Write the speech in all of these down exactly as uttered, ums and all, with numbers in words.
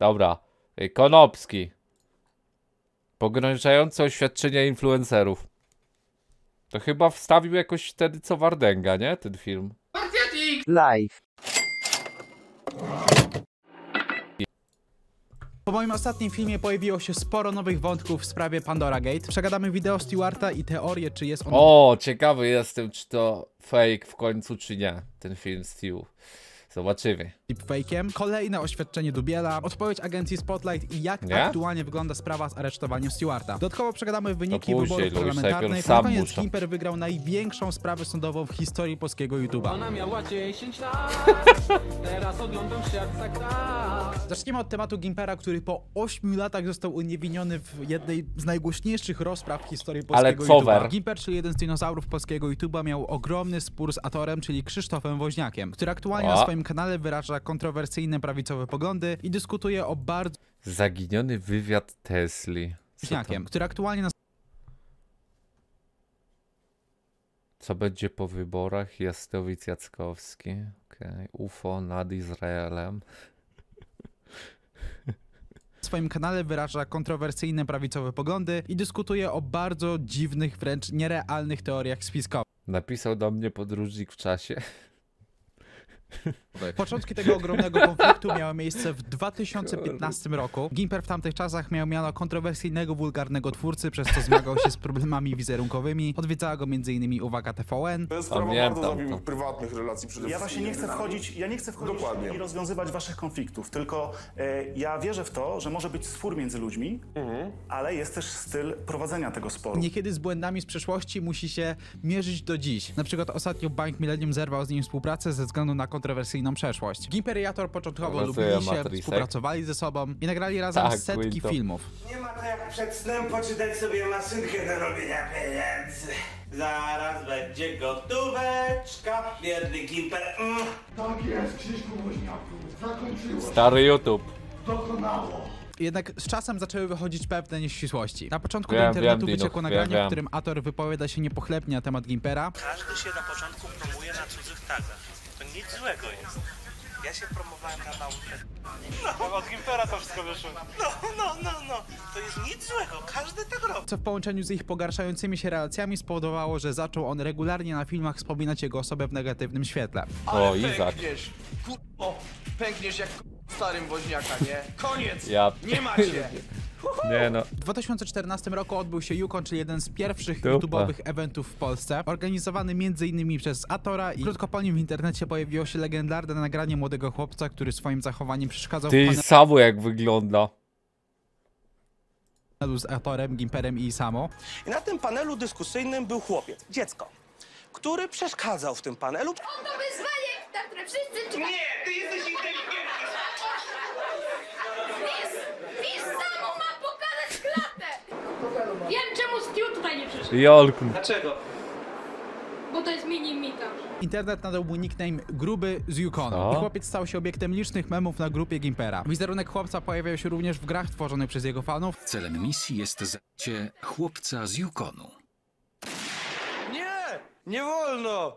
Dobra. Konopski. Pogrążające oświadczenia influencerów. To chyba wstawił jakoś wtedy co Wardęga, nie? Ten film. Live. Po moim ostatnim filmie pojawiło się sporo nowych wątków w sprawie Pandora Gate. Przegadamy wideo Stewarta i teorię, czy jest on... O, ciekawy jestem, czy to fake w końcu, czy nie. Ten film Stew. Zobaczymy. Deepfake'iem. Kolejne oświadczenie Dubiela, odpowiedź agencji Spotlight i jak Nie? aktualnie wygląda sprawa z aresztowaniem Stewarta. Dodatkowo przegadamy wyniki później, wyborów Louis, parlamentarnych. najpierw Na sam koniec muszę. Gimper wygrał największą sprawę sądową w historii polskiego YouTube'a. Ona miała dziesięć lat, teraz oglądam świat za krat. Zaczniemy od tematu Gimpera, który po ośmiu latach został uniewinniony w jednej z najgłośniejszych rozpraw w historii polskiego cover. YouTube'a. Gimper, czyli jeden z dinozaurów polskiego YouTube'a, miał ogromny spór z Atorem, czyli Krzysztofem Woźniakiem, który aktualnie O. na swoim kanale wyraża kontrowersyjne prawicowe poglądy i dyskutuje o bardzo Zaginiony wywiad Tesli. Co, Woźniakiem, który aktualnie na co będzie po wyborach? Jasnowic Jackowski. Okay. U F O nad Izraelem. swoim kanale wyraża kontrowersyjne prawicowe poglądy i dyskutuje o bardzo dziwnych, wręcz nierealnych teoriach spiskowych. Napisał do mnie podróżnik w czasie. Początki tego ogromnego konfliktu miały miejsce w dwa tysiące piętnastym roku. Gimper w tamtych czasach miał miano kontrowersyjnego, wulgarnego twórcy, przez co zmagał się z problemami wizerunkowymi. Odwiedzała go między innymi uwaga T V N. To jest sprawa Pamiętam bardzo to. zawiłych, prywatnych relacji przede Ja wszystkim. właśnie nie chcę wchodzić, ja nie chcę wchodzić Dokładnie. i rozwiązywać waszych konfliktów, tylko e, ja wierzę w to, że może być spór między ludźmi, ale jest też styl prowadzenia tego sporu. Niekiedy z błędami z przeszłości musi się mierzyć do dziś. Na przykład ostatnio Bank Millennium zerwał z nim współpracę ze względu na kontrowersyjną przeszłość. Gimper i Ator początkowo Pracuje lubili się, Matrixek. współpracowali ze sobą i nagrali razem Tak, setki Quinto. filmów. Nie ma to jak przed snem poczytać sobie maszynkę do robienia pieniędzy. Zaraz będzie gotóweczka, biedny Gimper. Mm. Tak jest, Krzyśku Woźniaku. Zakończyło się. Stary YouTube. Dokonało. Jednak z czasem zaczęły wychodzić pewne nieścisłości. Na początku Wiem, do internetu wiem, Dino, wyciekło wiem, nagranie, wiem. w którym Ator wypowiada się niepochlebnie na temat Gimpera. Każdy się na początku promuje na cudzych tagach. To nic złego jest. Ja się promowałem na naukę. No, od Gimpera to wszystko wyszło. No, no, no, no. To jest nic złego. Każdy tak robi. Co w połączeniu z ich pogarszającymi się relacjami spowodowało, że zaczął on regularnie na filmach wspominać jego osobę w negatywnym świetle. O, Izak. Pękniesz, kurwo, pękniesz jak starym woźniaka, nie? Koniec! Ja... Nie macie! Nie no. W dwa tysiące czternastym roku odbył się Yukon, czyli jeden z pierwszych Dupa. YouTube'owych eventów w Polsce, organizowany między innymi przez Atora i krótko po nim w internecie pojawiło się legendarne nagranie młodego chłopca, który swoim zachowaniem przeszkadzał Ty w samo jak wygląda. panelu z Atorem, Gimperem i Samo. I na tym panelu dyskusyjnym był chłopiec, dziecko, który przeszkadzał w tym panelu. To wyzwanie, na które wszyscy czekają. Nie, ty jesteś inteligentny. Wiz, Wiz samo ma pokazać klatę. Wiem, czemu Stu tutaj nie przyszedł. Jolku. Dlaczego? Bo to jest mini Mika. Internet nadał mu nickname Gruby z Yukonu. Co? I chłopiec stał się obiektem licznych memów na grupie Gimpera. Wizerunek chłopca pojawiał się również w grach tworzonych przez jego fanów. Celem misji jest zabicie chłopca z Yukonu. Nie! Nie wolno!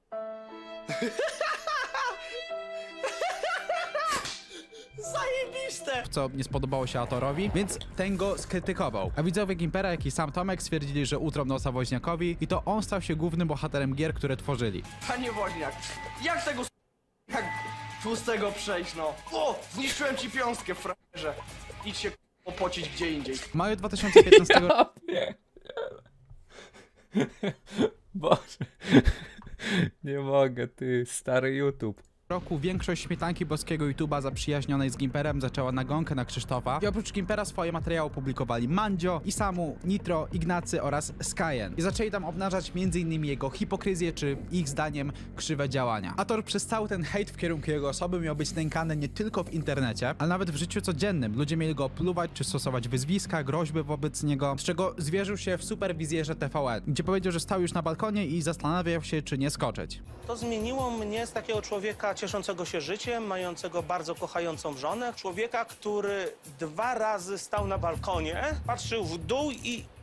Zajebiste! Co nie spodobało się Atorowi, więc ten go skrytykował. A widzowie Gimpera, jak i sam Tomek stwierdzili, że utrą nosa Woźniakowi i to on stał się głównym bohaterem gier, które tworzyli. Panie woźniak, jak tego s- jak tłustego przejść, no? O! Zniszczyłem ci piąstkę, frajerze! Idź się opocić gdzie indziej. W maju dwa tysiące piętnastego Nie. Boże. Nie mogę, ty, stary YouTube. roku większość śmietanki boskiego YouTube'a zaprzyjaźnionej z Gimperem zaczęła nagonkę na Krzysztofa i oprócz Gimpera swoje materiały publikowali Mandzio, Isamu, Nitro, Ignacy oraz Skyen. I zaczęli tam obnażać między innymi jego hipokryzję czy ich zdaniem krzywe działania. Ator przez cały ten hejt w kierunku jego osoby miał być nękany nie tylko w internecie, ale nawet w życiu codziennym. Ludzie mieli go opluwać czy stosować wyzwiska, groźby wobec niego, z czego zwierzył się w superwizjerze T V N, gdzie powiedział, że stał już na balkonie i zastanawiał się, czy nie skoczyć. To zmieniło mnie z takiego człowieka cieszącego się życiem, mającego bardzo kochającą żonę, człowieka, który dwa razy stał na balkonie, patrzył w dół i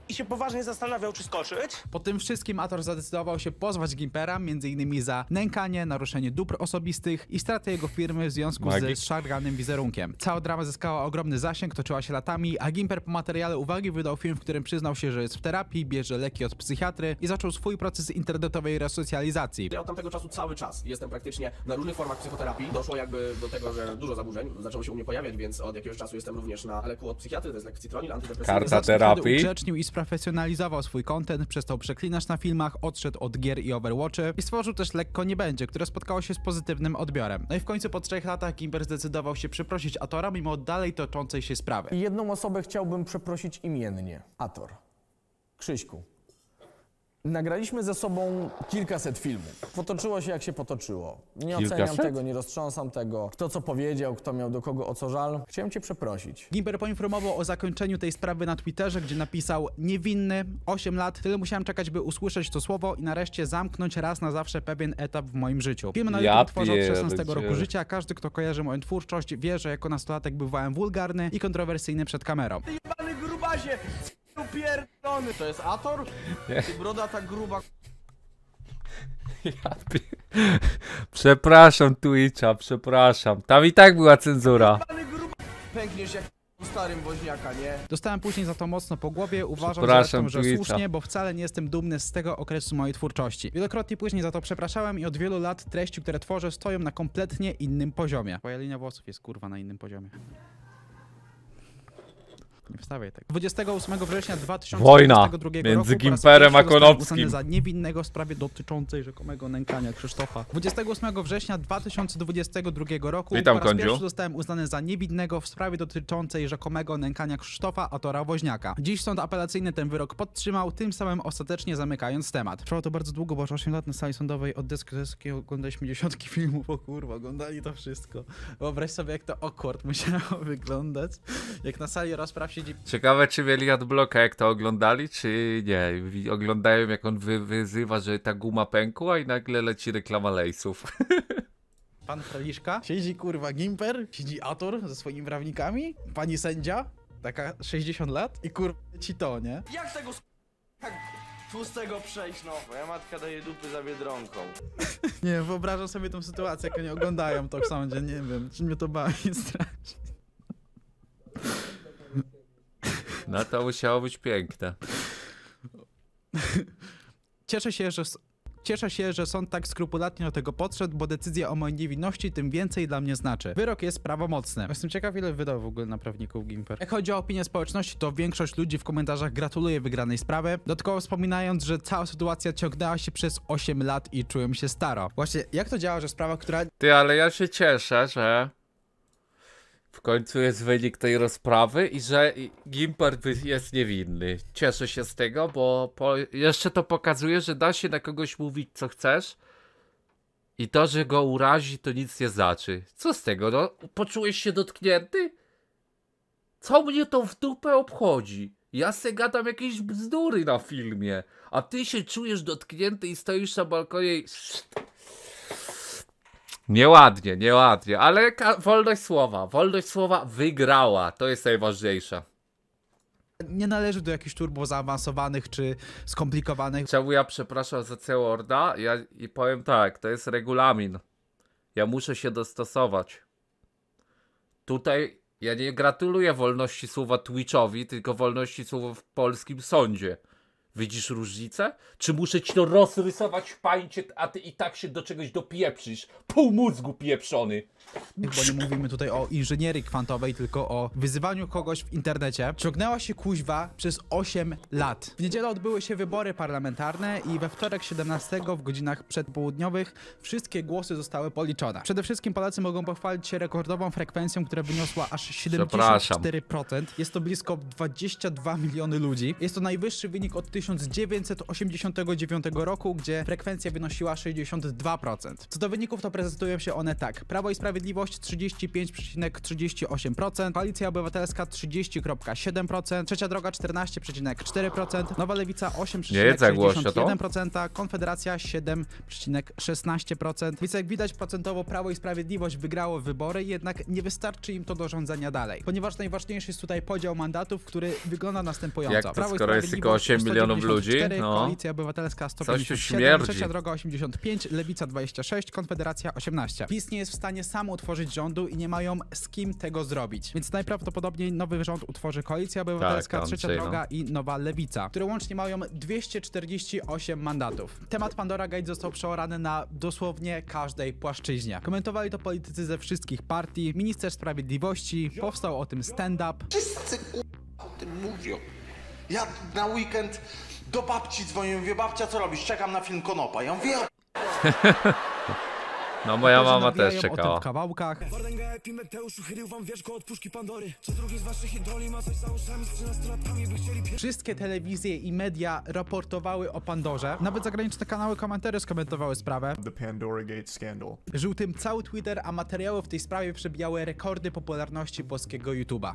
i się poważnie zastanawiał, czy skoczyć. Po tym wszystkim Ator zadecydował się pozwać Gimpera, między innymi za nękanie, naruszenie dóbr osobistych i stratę jego firmy w związku Magik. z szarganym wizerunkiem. Cała drama zyskała ogromny zasięg, toczyła się latami, a Gimper po materiale uwagi wydał film, w którym przyznał się, że jest w terapii, bierze leki od psychiatry i zaczął swój proces internetowej resocjalizacji. Ja od tamtego czasu cały czas jestem praktycznie na różnych formach psychoterapii. Doszło jakby do tego, że dużo zaburzeń zaczęło się u mnie pojawiać, więc od jakiegoś czasu jestem również na leku od psychiatry, to jest lek Citronil, antydepresyjny. Karta Wtedy terapii. ugrzecznił i sprofesjonalizował swój content, przestał przeklinać na filmach, odszedł od gier i Overwatchy i stworzył też Lekko Nie Będzie, które spotkało się z pozytywnym odbiorem. No i w końcu po trzech latach Gimper zdecydował się przeprosić Atora mimo dalej toczącej się sprawy. I jedną osobę chciałbym przeprosić imiennie. Ator. Krzyśku. Nagraliśmy ze sobą kilkaset filmów. Potoczyło się jak się potoczyło. Nie oceniam Kilkaset? tego, nie roztrząsam tego. Kto co powiedział, kto miał do kogo o co żal. Chciałem cię przeprosić. Gimper poinformował o zakończeniu tej sprawy na Twitterze, gdzie napisał niewinny, osiem lat, tyle musiałem czekać, by usłyszeć to słowo i nareszcie zamknąć raz na zawsze pewien etap w moim życiu. Film na Ja YouTube tworzę od szesnastego roku pierdzielę. życia, każdy kto kojarzy moją twórczość wie, że jako nastolatek bywałem wulgarny i kontrowersyjny przed kamerą. Ty jebany grubasie! Pierdolony! To jest Ator? Nie. Ty broda ta gruba... Ja pie- Przepraszam Twitcha, przepraszam. Tam i tak była cenzura. Jebany gruba... Pękniesz jak u starym woźniaka, nie? Dostałem później za to mocno po głowie, uważam Przepraszam, zresztą, że Twitcha. słusznie, bo wcale nie jestem dumny z tego okresu mojej twórczości. Wielokrotnie później za to przepraszałem i od wielu lat treści, które tworzę, stoją na kompletnie innym poziomie. Moja linia włosów jest kurwa na innym poziomie. Nie wstawiaj tak. dwudziestego ósmego września dwa tysiące dwudziestego drugiego Wojna roku między po raz Gimperem pierwszy a zostałem Konopskim. uznany za niewinnego w sprawie dotyczącej rzekomego nękania Krzysztofa. dwudziestego ósmego września dwa tysiące dwudziestego drugiego roku Witam, po raz Kondziu. pierwszy zostałem uznany za niewinnego w sprawie dotyczącej rzekomego nękania Krzysztofa Atora Woźniaka. Dziś sąd apelacyjny ten wyrok podtrzymał, tym samym ostatecznie zamykając temat. Trwało to bardzo długo, bo aż osiem lat na sali sądowej od deski do deski oglądaliśmy dziesiątki filmów, o kurwa, oglądali to wszystko. Wyobraź sobie, jak to awkward musiało wyglądać, jak na sali rozpraw siedzi Ciekawe, czy mieli adblocka, jak to oglądali, czy nie. Wi- Oglądają, jak on wy wyzywa, że ta guma pękła i nagle leci reklama lejsów. pan Fraliszka, siedzi kurwa Gimper, siedzi Ator ze swoimi prawnikami, pani sędzia, taka sześćdziesiąt lat i kurwa ci to, nie? Jak tego s... tak tłustego przejść, no? Moja matka daje dupy za Biedronką. Nie, wyobrażam sobie tą sytuację, jak oni oglądają to w sądzie, nie wiem, czy mnie to bawi strasznie. No to musiało być piękne. Cieszę się, że... s- Cieszę się, że sąd tak skrupulatnie do tego podszedł, bo decyzja o mojej niewinności tym więcej dla mnie znaczy. Wyrok jest prawomocny. Jestem ciekaw, ile wydał w ogóle na prawników Gimper. Jak chodzi o opinię społeczności, to większość ludzi w komentarzach gratuluje wygranej sprawy, dodatkowo wspominając, że cała sytuacja ciągnęła się przez osiem lat i czułem się staro. Właśnie, jak to działa, że sprawa, która... Ty, ale ja się cieszę, że w końcu jest wynik tej rozprawy i że i- Gimper wy- jest niewinny. Cieszę się z tego, bo po, jeszcze to pokazuje, że da się na kogoś mówić co chcesz i to, że go urazi, to nic nie znaczy. Co z tego, no? Poczułeś się dotknięty? Co mnie to w dupę obchodzi? Ja se gadam jakieś bzdury na filmie, a ty się czujesz dotknięty i stoisz na balkonie i... Nieładnie, nieładnie, ale ka- wolność słowa, wolność słowa wygrała, to jest najważniejsze. nie należy do jakichś turbo zaawansowanych czy skomplikowanych. Czemu ja przepraszam za C-Worda? Ja i powiem tak, to jest regulamin. Ja muszę się dostosować. Tutaj ja nie gratuluję wolności słowa Twitchowi, tylko wolności słowa w polskim sądzie. Widzisz różnicę? Czy muszę ci to rozrysować w pańcie, a ty i tak się do czegoś dopieprzysz? Pół mózgu pieprzony. Bo nie mówimy tutaj o inżynierii kwantowej, tylko o wyzywaniu kogoś w internecie. Ciągnęła się kuźwa przez osiem lat. W niedzielę odbyły się wybory parlamentarne i we wtorek siedemnastego w godzinach przedpołudniowych wszystkie głosy zostały policzone. Przede wszystkim Polacy mogą pochwalić się rekordową frekwencją, która wyniosła aż siedemdziesiąt cztery procent. Jest to blisko dwadzieścia dwa miliony ludzi. Jest to najwyższy wynik od tysiąc dziewięćset osiemdziesiątego dziewiątego roku, gdzie frekwencja wynosiła sześćdziesiąt dwa procent. Co do wyników, to prezentują się one tak. Prawo i Sprawiedliwość Sprawiedliwość trzydzieści pięć przecinek trzydzieści osiem procent, Koalicja Obywatelska trzydzieści przecinek siedem procent, Trzecia Droga czternaście przecinek cztery procent, Nowa Lewica osiem przecinek sześćdziesiąt jeden procent, Konfederacja siedem przecinek szesnaście procent. Więc jak widać, procentowo Prawo i Sprawiedliwość wygrało wybory, jednak nie wystarczy im to do rządzenia dalej. Ponieważ najważniejszy jest tutaj podział mandatów, który wygląda następująco. Jak to, Prawo i skoro jest tylko osiem milionów ludzi? No. Koalicja Obywatelska sto Coś tu pięćdziesiąt siedem, śmierdzi. Trzecia Droga osiemdziesiąt pięć, Lewica dwadzieścia sześć, Konfederacja osiemnaście. PiS nie jest w stanie sam utworzyć rządu i nie mają z kim tego zrobić. Więc najprawdopodobniej nowy rząd utworzy Koalicja Obywatelska, Tak, Trzecia Andrzej, Droga no. i Nowa Lewica, które łącznie mają dwieście czterdzieści osiem mandatów. Temat Pandora Gate został przeorany na dosłownie każdej płaszczyźnie. Komentowali to politycy ze wszystkich partii, minister sprawiedliwości, powstał o tym stand-up. Wszyscy k***a o tym mówią. Ja na weekend do babci dzwonię, mówię, babcia co robisz? Czekam na film Konopa. Ja mówię, No moja Którzy mama nawijają też o tym czekała. w kawałkach. Wszystkie telewizje i media raportowały o Pandorze. Nawet zagraniczne kanały komentary skomentowały sprawę. The Pandora Gate scandal. Żył tym cały Twitter, a materiały w tej sprawie przebijały rekordy popularności polskiego YouTube'a.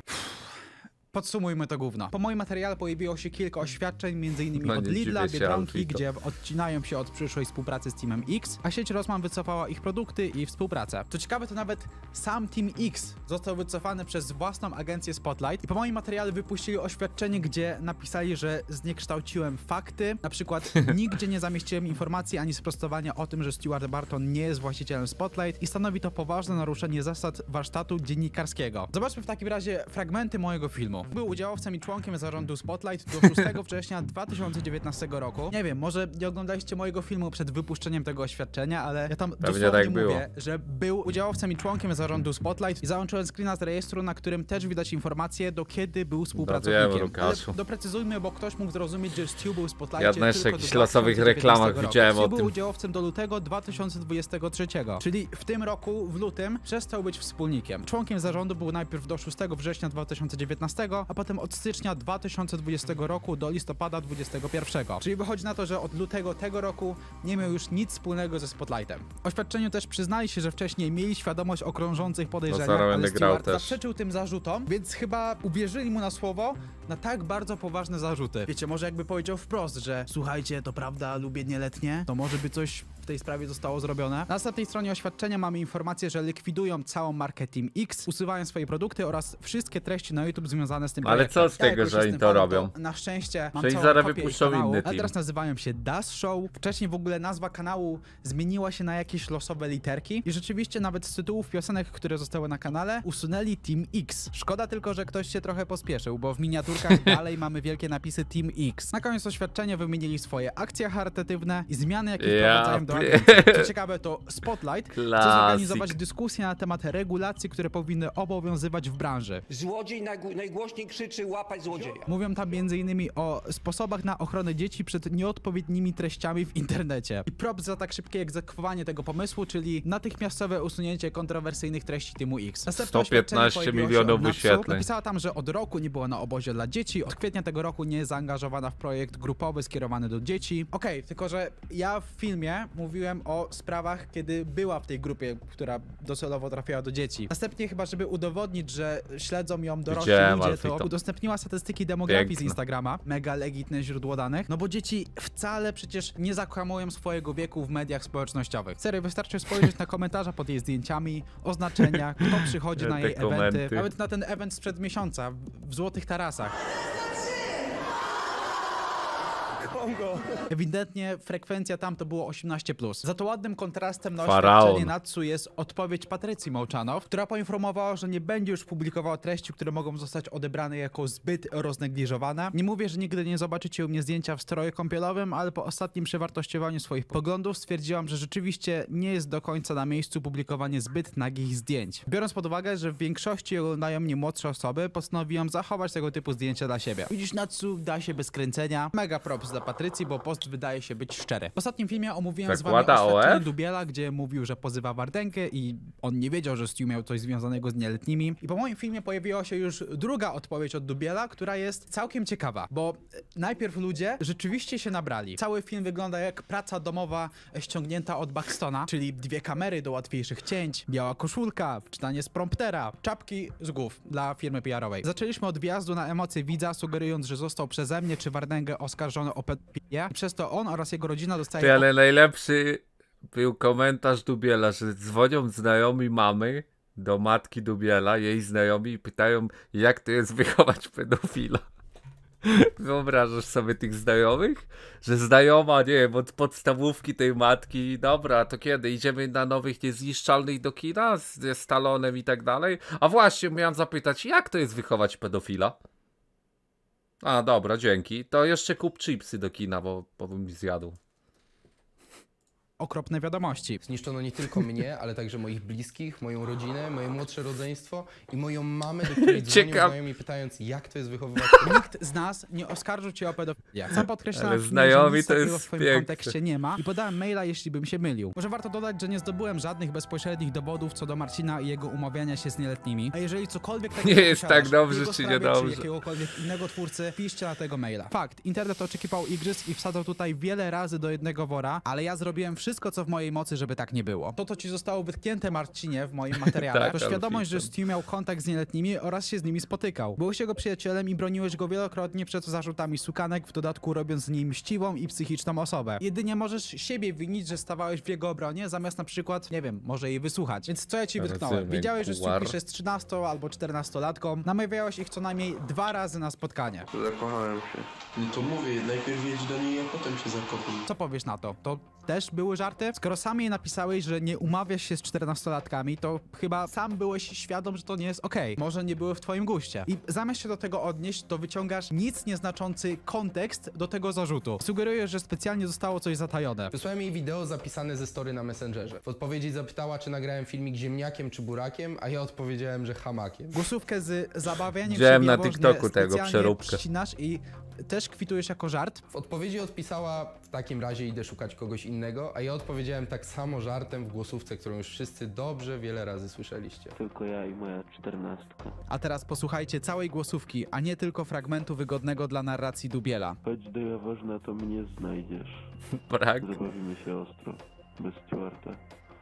Podsumujmy to gówno. Po moim materiale pojawiło się kilka oświadczeń, między innymi No od nie Lidla, dziwię się, Biedronki, Alfito. gdzie odcinają się od przyszłej współpracy z Teamem X, a sieć Rossmann wycofała ich produkty i współpracę. Co ciekawe, to nawet sam Team X został wycofany przez własną agencję Spotlight i po moim materiale wypuścili oświadczenie, gdzie napisali, że zniekształciłem fakty, na przykład nigdzie nie zamieściłem informacji ani sprostowania o tym, że Stewart Barton nie jest właścicielem Spotlight i stanowi to poważne naruszenie zasad warsztatu dziennikarskiego. Zobaczmy w takim razie fragmenty mojego filmu. Był udziałowcem i członkiem zarządu Spotlight do szóstego września dwa tysiące dziewiętnastego roku. Nie wiem, może nie oglądaliście mojego filmu przed wypuszczeniem tego oświadczenia, ale ja tam dosłownie tak mówię, było. że był udziałowcem i członkiem zarządu Spotlight i załączyłem screena z rejestru, na którym też widać informacje, do kiedy był współpracownikiem. wiem, Łukaszu. Ale doprecyzujmy, bo ktoś mógł zrozumieć, że Stu był w Spotlightie Ja na jeszcze tylko do jakichś losowych dwa tysiące reklamach dziewiętnastego widziałem roku. o Stu był tym. udziałowcem do lutego dwa tysiące dwudziestego trzeciego, czyli w tym roku, w lutym, przestał być wspólnikiem. Członkiem zarządu był najpierw do szóstego września dwa tysiące dziewiętnastego, a potem od stycznia dwa tysiące dwudziestego roku do listopada dwudziestego pierwszego. Czyli wychodzi na to, że od lutego tego roku nie miał już nic wspólnego ze Spotlightem. W oświadczeniu też przyznali się, że wcześniej mieli świadomość o krążących podejrzeniach, No, zaraz ale będę grał Stewart też. zaprzeczył tym zarzutom, więc chyba uwierzyli mu na słowo na tak bardzo poważne zarzuty. Wiecie, może jakby powiedział wprost, że słuchajcie, to prawda, lubię nieletnie, to może by coś w tej sprawie zostało zrobione. Na następnej stronie oświadczenia mamy informację, że likwidują całą markę Team X, usuwają swoje produkty oraz wszystkie treści na YouTube związane z tym Ale projektem. co z tego, jakoś że oni jestem to fanem, robią? Na szczęście mam Czyli całą zaraz kopię ich wypuszczą kanału, inny a team. teraz nazywają się Das Show. Wcześniej w ogóle nazwa kanału zmieniła się na jakieś losowe literki i rzeczywiście nawet z tytułów piosenek, które zostały na kanale, usunęli Team X. Szkoda tylko, że ktoś się trochę pospieszył, bo w miniaturkach dalej mamy wielkie napisy Team X. Na koniec oświadczenia wymienili swoje akcje charytatywne i zmiany, jakie Ja wprowadzają do pie- agencji. Co ciekawe, to Spotlight chce Klasyk. zorganizować dyskusję na temat regulacji, które powinny obowiązywać w branży. Złodziej najgł- najgłośniej krzyczy łapać złodzieja. Mówią tam między innymi o sposobach na ochronę dzieci przed nieodpowiednimi treściami w internecie. I props za tak szybkie egzekwowanie tego pomysłu, czyli natychmiastowe usunięcie kontrowersyjnych treści Teamu X. Następne sto piętnaście oświadczenie pojawiło się milionów od Natsu. wyświetleń. Napisała tam, że od roku nie była na obozie dla dzieci, od kwietnia tego roku nie jest zaangażowana w projekt grupowy skierowany do dzieci. Okej, okay, tylko że ja w filmie mówiłem o sprawach, kiedy była w tej grupie, która docelowo trafiała do dzieci. Następnie chyba, żeby udowodnić, że śledzą ją dorośli Widziałem, ludzie, Alfito. to udostępniła statystyki demografii Piękne. z Instagrama. Mega legitne źródło danych. No bo dzieci wcale przecież nie zakłamują swojego wieku w mediach społecznościowych. Serio, wystarczy spojrzeć na komentarze pod jej zdjęciami, oznaczenia, kto przychodzi na Te jej komenty. eventy. Nawet na ten event sprzed miesiąca w, w Złotych Tarasach. Kongo. Ewidentnie frekwencja tam to było osiemnaście plus. Za to ładnym kontrastem na Faraon. oświadczenie Natsu jest odpowiedź Patrycji Mołczanow, która poinformowała, że nie będzie już publikowała treści, które mogą zostać odebrane jako zbyt roznegliżowane. Nie mówię, że nigdy nie zobaczycie u mnie zdjęcia w stroju kąpielowym, ale po ostatnim przewartościowaniu swoich poglądów stwierdziłam, że rzeczywiście nie jest do końca na miejscu publikowanie zbyt nagich zdjęć. Biorąc pod uwagę, że w większości oglądają mnie młodsze osoby, postanowiłam zachować tego typu zdjęcia dla siebie. Widzisz, Natsu da się bez kręcenia. Mega props dla dla Patrycji, bo post wydaje się być szczery. W ostatnim filmie omówiłem Zakłada z wami O F? oświadczenie Dubiela, gdzie mówił, że pozywa Wardenkę i on nie wiedział, że Stu miał coś związanego z nieletnimi. I po moim filmie pojawiła się już druga odpowiedź od Dubiela, która jest całkiem ciekawa, bo najpierw ludzie rzeczywiście się nabrali. Cały film wygląda jak praca domowa ściągnięta od Buxtona, czyli dwie kamery do łatwiejszych cięć, biała koszulka, czytanie z promptera, czapki z głów dla firmy P R-owej. Zaczęliśmy od wjazdu na emocje widza, sugerując, że został przeze mnie czy Wardęgę oskarżony o pedofilię. Przez to on oraz jego rodzina dostaje... Ty, ale najlepszy był komentarz Dubiela, że dzwonią znajomi mamy do matki Dubiela, jej znajomi, i pytają, jak to jest wychować pedofila. Wyobrażasz sobie tych znajomych? Że znajoma, nie wiem, od podstawówki tej matki, dobra, to kiedy? Idziemy na nowych niezniszczalnych do kina z, ze Stallonem i tak dalej? A właśnie, miałem zapytać, jak to jest wychować pedofila? A, dobra, dzięki. To jeszcze kup chipsy do kina, bo, bo bym zjadł. Okropne wiadomości. Zniszczono nie tylko mnie, ale także moich bliskich, moją rodzinę, moje młodsze rodzeństwo i moją mamę, do której dzwonią znajomi, pytając, jak to jest wychowywać. Nikt z nas nie oskarżył cię o pedofilię. Sam podkreślam, Ale że znajomi nic to takiego jest w twoim piękne. kontekście nie ma i podałem maila, jeśli bym się mylił. Może warto dodać, że nie zdobyłem żadnych bezpośrednich dowodów co do Marcina i jego umawiania się z nieletnimi. A jeżeli cokolwiek takiego Nie jest posiadasz tak dobrze, w jego czy sprawie, niedobrze. czy jakiegokolwiek innego twórcy, piszcie na tego maila. Fakt, internet oczekiwał igrzysk i wsadzał tutaj wiele razy do jednego wora, ale ja zrobiłem wszystko, co w mojej mocy, żeby tak nie było. To, co ci zostało wytknięte, Marcinie, w moim materiale, Tak, to świadomość, że Alfie, Stu miał kontakt z nieletnimi oraz się z nimi spotykał. Byłeś jego przyjacielem i broniłeś go wielokrotnie przed zarzutami sukanek, w dodatku robiąc z nim mściwą i psychiczną osobę. Jedynie możesz siebie winić, że stawałeś w jego obronie, zamiast na przykład, nie wiem, może jej wysłuchać. Więc co ja ci wytknąłem? Rozumiem, Wiedziałeś, że Stu kułar. pisze z trzynasto albo czternastolatką, namawiałeś ich co najmniej dwa razy na spotkanie. Zakochałem się. No to mówię, najpierw jedź do niej, a potem się zakocham. Co powiesz na to? To też były żarty? Skoro sam jej napisałeś, że nie umawiasz się z czternastolatkami, to chyba sam byłeś świadom, że to nie jest okej. Okay. Może nie były w twoim guście. I zamiast się do tego odnieść, to wyciągasz nic nieznaczący kontekst do tego zarzutu. Sugerujesz, że specjalnie zostało coś zatajone. Wysłałem jej wideo zapisane ze story na Messengerze. W odpowiedzi zapytała, czy nagrałem filmik ziemniakiem czy burakiem, a ja odpowiedziałem, że hamakiem. Głosówkę z zabawianiem Widziałem się na wielmożnie TikToku tego specjalnie przeróbkę. ścinasz i też kwitujesz jako żart. W odpowiedzi odpisała, w takim razie idę szukać kogoś innego, a ja odpowiedziałem tak samo żartem w głosówce, którą już wszyscy dobrze wiele razy słyszeliście. Tylko ja i moja czternastka. A teraz posłuchajcie całej głosówki, a nie tylko fragmentu wygodnego dla narracji Dubiela. Chodź do Jaworzna, to mnie znajdziesz. Brak. Zabawimy się ostro, bez Stuarta.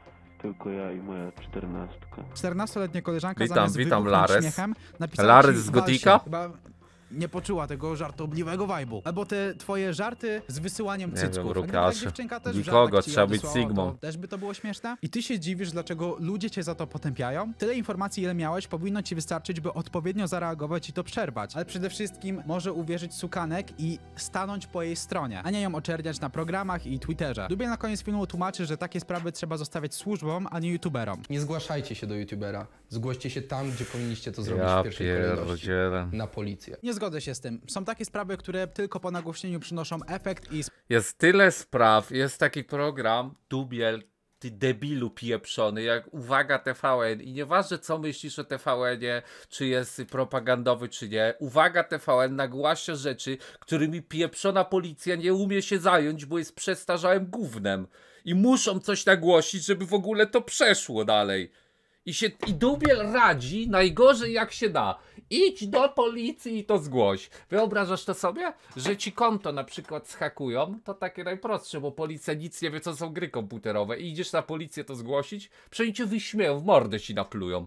Tylko ja i moja czternastka. czternastoletnia koleżanka Witam, zamiast witam, wybuchnąć Lares. śmiechem napisała Lares ci z w walsie. Gotika? Chyba nie poczuła tego żartobliwego vibe'u. Albo te twoje żarty z wysyłaniem Nie cycków. wiem, A gdyby Rukasze. ta dziewczynka też w Nikogo, żartach ci trzeba je być odesłała, Sigmą. to też by to było śmieszne? I ty się dziwisz, dlaczego ludzie cię za to potępiają? Tyle informacji, ile miałeś, powinno ci wystarczyć, by odpowiednio zareagować i to przerwać. Ale przede wszystkim może uwierzyć sukanek i stanąć po jej stronie, a nie ją oczerniać na programach i Twitterze. Dubiel na koniec filmu tłumaczy, że takie sprawy trzeba zostawiać służbom, a nie youtuberom. Nie zgłaszajcie się do youtubera. Zgłoście się tam, gdzie powinniście to zrobić Ja w pierwszej kolejności. pierdzielę. Na policję. Nie zgodzę się z tym. Są takie sprawy, które tylko po nagłośnieniu przynoszą efekt i Jest tyle spraw, jest taki program, Dubiel, ty debilu pieprzony, jak Uwaga T V N i nieważne co myślisz o T V N-ie, czy jest propagandowy, czy nie, Uwaga T V N nagłaśnia rzeczy, którymi pieprzona policja nie umie się zająć, bo jest przestarzałym gównem i muszą coś nagłosić, żeby w ogóle to przeszło dalej. I, się, I Dubiel radzi najgorzej jak się da. Idź do policji i to zgłoś. Wyobrażasz to sobie? Że ci konto na przykład zhakują, to takie najprostsze, bo policja nic nie wie, co są gry komputerowe. I idziesz na policję to zgłosić, przecież cię wyśmieją, w mordę ci naplują.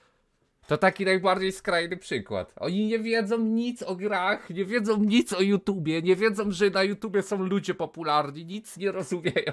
To taki najbardziej skrajny przykład. Oni nie wiedzą nic o grach, nie wiedzą nic o YouTubie, nie wiedzą, że na YouTubie są ludzie popularni, nic nie rozumieją.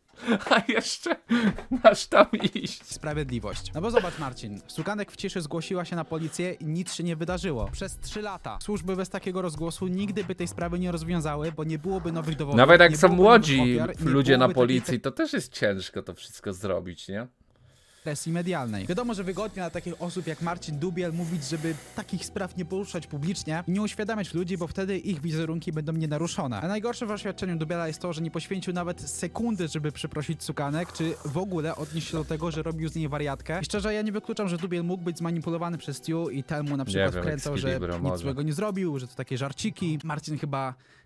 A jeszcze masz tam iść. Sprawiedliwość. No bo zobacz, Marcin, sukanek w ciszy zgłosiła się na policję i nic się nie wydarzyło. Przez trzy lata. Służby bez takiego rozgłosu nigdy by tej sprawy nie rozwiązały, bo nie byłoby nowych dowodów. Nawet jak nie są byłoby młodzi nowych ofiar, nie ludzie na byłoby takiej policji, to też jest ciężko to wszystko zrobić, nie? presji medialnej. Wiadomo, że wygodnie dla takich osób jak Marcin Dubiel mówić, żeby takich spraw nie poruszać publicznie i nie uświadamiać ludzi, bo wtedy ich wizerunki będą nienaruszone. A najgorsze w oświadczeniu Dubiela jest to, że nie poświęcił nawet sekundy, żeby przeprosić sukanek, czy w ogóle odnieść się do tego, że robił z niej wariatkę. I szczerze, ja nie wykluczam, że Dubiel mógł być zmanipulowany przez Stu i ten mu na przykład wiem, wkręcał, że Equilibrio nic może. złego nie zrobił, że to takie żarciki. Marcin chyba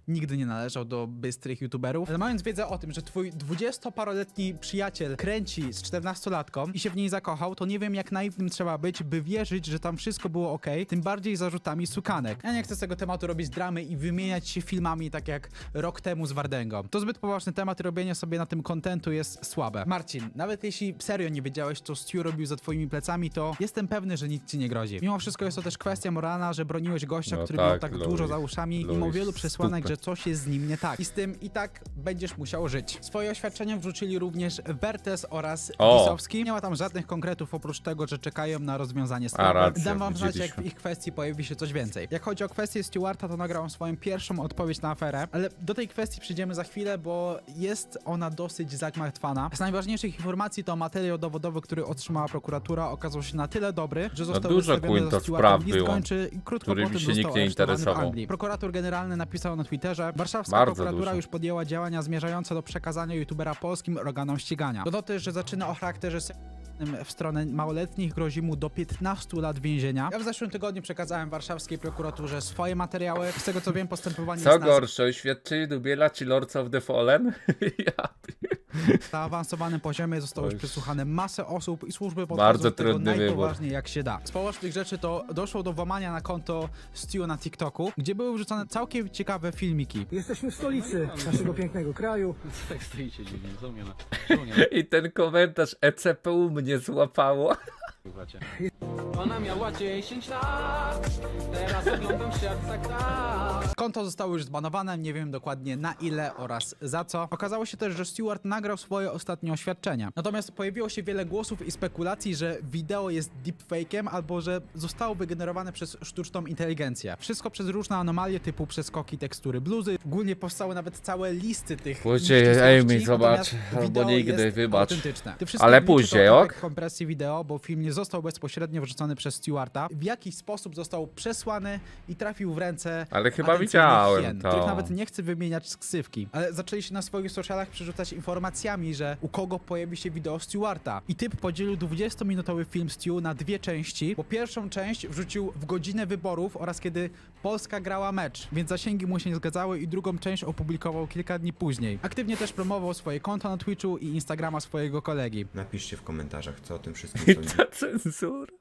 nigdy nie należał do bystrych youtuberów. Ale mając wiedzę o tym, że twój dwudziestoparoletni przyjaciel kręci z czternastolatką i się w niej zakochał, to nie wiem, jak naiwnym trzeba być, by wierzyć, że tam wszystko było ok, tym bardziej zarzutami sukanek. Ja nie chcę z tego tematu robić dramy i wymieniać się filmami tak jak rok temu z Wardęgą. To zbyt poważny temat i robienie sobie na tym kontentu jest słabe. Marcin, nawet jeśli serio nie wiedziałeś, co Stu robił za twoimi plecami, to jestem pewny, że nic ci nie grozi. Mimo wszystko jest to też kwestia moralna, że broniłeś gościa, No który tak, miał tak Louis, dużo za uszami i ma Louis, wielu przesłanek, stupę. że coś jest z nim nie tak. I z tym i tak będziesz musiał żyć. Swoje oświadczenia wrzucili również Wertes oraz O. Wisowski. Nie ma tam żadnych konkretów oprócz tego, że czekają na rozwiązanie sprawy. racja, Dam wam znać, jak widzieliśmy. w ich kwestii pojawi się coś więcej. Jak chodzi o kwestię Stewarta, to nagrałem swoją pierwszą odpowiedź na aferę, ale do tej kwestii przyjdziemy za chwilę, bo jest ona dosyć zagmatwana. Z najważniejszych informacji to materiał dowodowy, który otrzymała prokuratura, okazał się na tyle dobry, że został No dużo wystawiony Quinto za Stewartem spraw list było, gończy i krótko którymi potem się został nikt nie aresztowany w interesował. Anglii. Prokurator generalny napisał na Twitterze: warszawska Bardzo prokuratura dużo. już podjęła działania zmierzające do przekazania youtubera polskim organom ścigania. Dodał też, że zaczyna o charakterze w stronę małoletnich, grozi mu do piętnastu lat więzienia. Ja w zeszłym tygodniu przekazałem warszawskiej prokuraturze swoje materiały. Z tego co wiem, postępowanie Co jest na gorsze, oświadczenie Dubiela czy Lords of the Fallen? Ja zaawansowanym poziomie, zostało już przesłuchane masę osób i służby Bardzo podchodzą do tego trudny najpoważniej jak się da. Z pobocznych rzeczy to doszło do włamania na konto Stu na TikToku, gdzie były wrzucone całkiem ciekawe filmiki. Jesteśmy w stolicy naszego pięknego kraju. Tak stoicie dziwnie, co mnie na... I ten komentarz E C P U mnie złapało. Ona miała dziesięć lat, teraz oglądam świat za krat. Konto zostało już zbanowane, nie wiem dokładnie na ile oraz za co. Okazało się też, że Stewart nagrał swoje ostatnie oświadczenia. Natomiast pojawiło się wiele głosów i spekulacji, że wideo jest deepfake'em albo że zostało wygenerowane przez sztuczną inteligencję. Wszystko przez różne anomalie typu przeskoki tekstury bluzy. Ogólnie powstały nawet całe listy tych Później, nieścisłości, Amy, zobacz, natomiast albo wideo nigdy, jest wybacz. autentyczne. Te wszystkie Ale filmiki później, to ok? efekt kompresji wideo, bo film nie został bezpośrednio wrzucony przez Stewarta. W jakiś sposób został przesłany i trafił w ręce Ale chyba atencyjnych widziałem hien, to. których nawet nie chcę wymieniać z ksywki. Ale zaczęli się na swoich socialach przerzucać informacjami, że u kogo pojawi się wideo Stewarta. I typ podzielił dwudziestominutowy film Stu na dwie części, bo pierwszą część wrzucił w godzinę wyborów oraz kiedy Polska grała mecz, więc zasięgi mu się nie zgadzały i drugą część opublikował kilka dni później. Aktywnie też promował swoje konto na Twitchu i Instagrama swojego kolegi. Napiszcie w komentarzach, co o tym wszystkim I sądzicie. ta cenzura.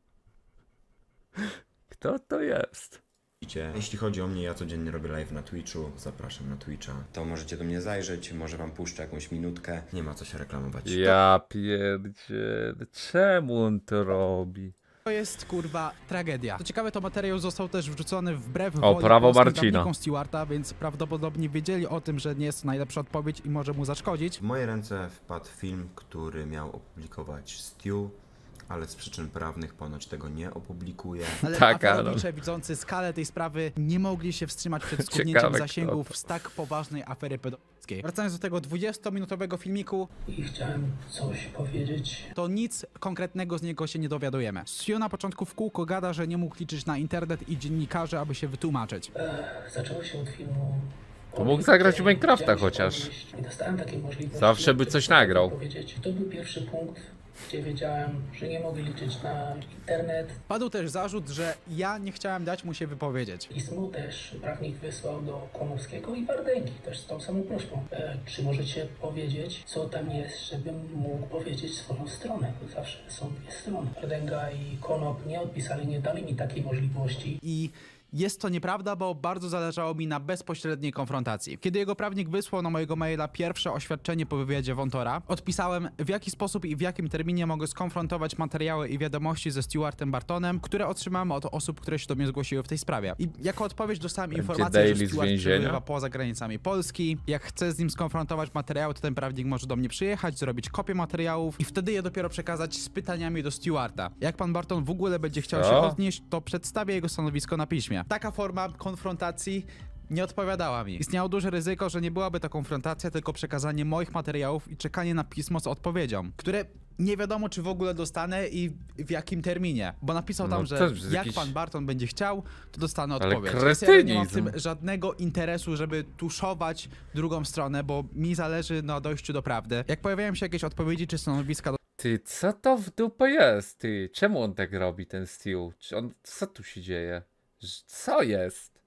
Kto to jest? Jeśli chodzi o mnie, ja codziennie robię live na Twitchu, zapraszam na Twitcha. To możecie do mnie zajrzeć, może wam puszczę jakąś minutkę. Nie ma co się reklamować. Ja pierdzielę, czemu on to robi? To jest kurwa tragedia. Co ciekawe, to materiał został też wrzucony wbrew O, woli prawo polskim Marcina. prawnikom Stewarta, więc prawdopodobnie wiedzieli o tym, że nie jest to najlepsza odpowiedź i może mu zaszkodzić. W moje ręce wpadł film, który miał opublikować Stu, ale z przyczyn prawnych ponoć tego nie opublikuje. Ale Tak, aferowicze widzący skalę tej sprawy nie mogli się wstrzymać przed skutnięciem Ciekawe, zasięgów kto to. z tak poważnej afery pedofilskiej. Wracając do tego dwudziestominutowego filmiku, I chciałem coś powiedzieć. to nic konkretnego z niego się nie dowiadujemy. Stu na początku w kółko gada, że nie mógł liczyć na internet i dziennikarzy, aby się wytłumaczyć. Ech, zaczęło się od filmu. To mógł zagrać w Minecrafta chociaż. I dostałem takie możliwości. Zawsze by coś nagrał. Powiedzieć. To był pierwszy punkt, gdzie wiedziałem, że nie mogę liczyć na internet. Padł też zarzut, że ja nie chciałem dać mu się wypowiedzieć. Pismo też prawnik wysłał do Konowskiego i Wardęgi, też z tą samą prośbą. E, czy możecie powiedzieć, co tam jest, żebym mógł powiedzieć swoją stronę? Bo zawsze są dwie strony. Wardęga i Konop nie odpisali, nie dali mi takiej możliwości. I jest to nieprawda, bo bardzo zależało mi na bezpośredniej konfrontacji. Kiedy jego prawnik wysłał na mojego maila pierwsze oświadczenie po wywiadzie Wątora, odpisałem, w jaki sposób i w jakim terminie mogę skonfrontować materiały i wiadomości ze Stewartem Bartonem, które otrzymałem od osób, które się do mnie zgłosiły w tej sprawie. I jako odpowiedź dostałem Będzie informację, daily że z Stewart więzienia? przebywa poza granicami Polski. Jak chcę z nim skonfrontować materiały, to ten prawnik może do mnie przyjechać, zrobić kopię materiałów i wtedy je dopiero przekazać z pytaniami do Stewarta. Jak pan Barton w ogóle będzie chciał Co? się odnieść, to przedstawię jego stanowisko na piśmie. Taka forma konfrontacji nie odpowiadała mi. Istniało duże ryzyko, że nie byłaby to konfrontacja, tylko przekazanie moich materiałów i czekanie na pismo z odpowiedzią, które nie wiadomo, czy w ogóle dostanę i w jakim terminie. Bo napisał tam, No że też jak jakiś- pan Barton będzie chciał, to dostanę Ale odpowiedź. Więc ja nie mam w kretynizm. tym żadnego interesu, żeby tuszować drugą stronę, bo mi zależy na dojściu do prawdy. Jak pojawiają się jakieś odpowiedzi czy stanowiska Ty, co to w dupę jest, ty? Czemu on tak robi, ten Stu? Czy on, co tu się dzieje? Ż- Co jest?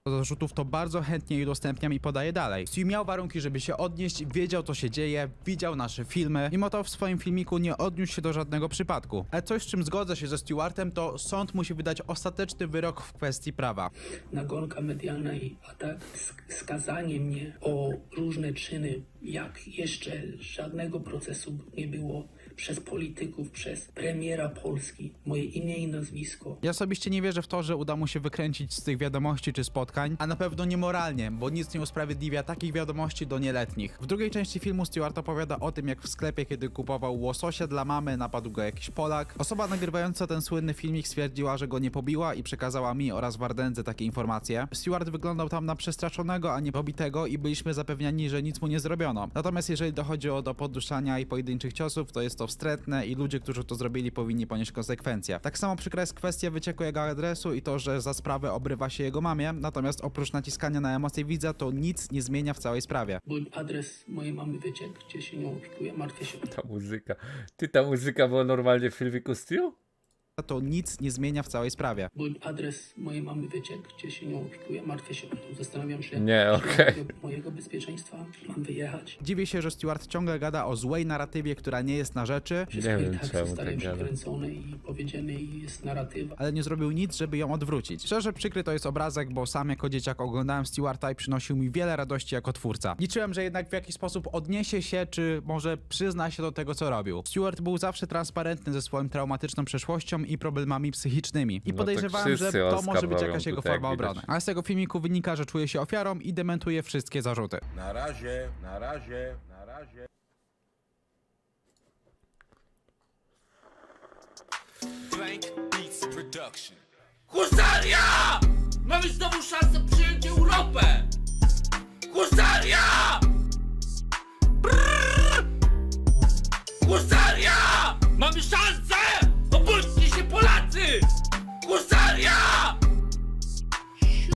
zarzutów, to bardzo chętnie je udostępniam i podaję dalej. Stu miał warunki, żeby się odnieść, wiedział co się dzieje, widział nasze filmy, mimo to w swoim filmiku nie odniósł się do żadnego przypadku. Ale coś, z czym zgodzę się ze Stewartem, to sąd musi wydać ostateczny wyrok w kwestii prawa. Nagonka medialna i atak, skazanie mnie o różne czyny, jak jeszcze żadnego procesu nie było przez polityków, przez premiera Polski, moje imię i nazwisko. Ja osobiście nie wierzę w to, że uda mu się wykręcić z tych wiadomości czy spotkań, a na pewno niemoralnie, bo nic nie usprawiedliwia takich wiadomości do nieletnich. W drugiej części filmu Stewart opowiada o tym, jak w sklepie, kiedy kupował łososia dla mamy, napadł go jakiś Polak. Osoba nagrywająca ten słynny filmik stwierdziła, że go nie pobiła i przekazała mi oraz Wardędze takie informacje. Stewart wyglądał tam na przestraszonego, a nie pobitego i byliśmy zapewniani, że nic mu nie zrobiono. Natomiast jeżeli dochodzi o do podduszania i pojedynczych ciosów, to jest to wstrętne i ludzie, którzy to zrobili, powinni ponieść konsekwencje. Tak samo przykra jest kwestia wycieku jego adresu i to, że za sprawę obrywa się jego mamie, natomiast oprócz naciskania na emocje widza, to nic nie zmienia w całej sprawie. Bo adres mojej mamy wyciekł, gdzie się nią opiekuję, martwię się. Ta muzyka. Ty, ta muzyka była normalnie w filmiku Stu? To nic nie zmienia w całej sprawie. Bo adres mojej mamy wyciekł, gdzie się nią opiekuję, martwię się. Zastanawiam się, nie, okej. Okay. mojego bezpieczeństwa mam wyjechać. Dziwię się, że Stewart ciągle gada o złej narratywie, która nie jest na rzeczy. Wszystko nie wiem, tak czemu tak przekręcone i powiedziane i jest narratywa. Ale nie zrobił nic, żeby ją odwrócić. Szczerze przykry to jest obrazek, bo sam jako dzieciak oglądałem Stewarta i przynosił mi wiele radości jako twórca. Liczyłem, że jednak w jakiś sposób odniesie się, czy może przyzna się do tego, co robił. Stewart był zawsze transparentny ze swoją traumatyczną przeszłością i problemami psychicznymi. I no podejrzewałem, że to może być jakaś jego forma obrony. widać. A z tego filmiku wynika, że czuje się ofiarą i dementuje wszystkie zarzuty. Na razie, na razie, na razie. Blank Beats Production. Husaria! Mamy znowu szansę przyjąć Europę! Husaria! Brrr! Husaria! Mamy szansę!